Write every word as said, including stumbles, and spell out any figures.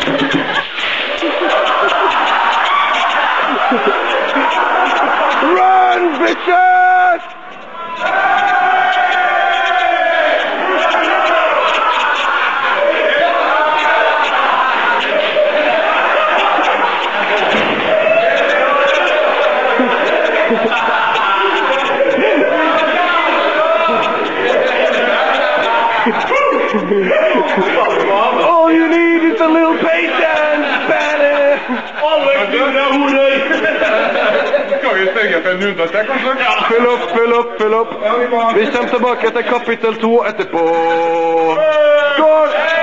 Run, bitches! All you need is a little patience, Benny! Skal vi stenge for en runde til, kanskje? Fyll opp, fyll opp, fyll opp. Vi kommer tilbake til kapittel to etterpå. Skål!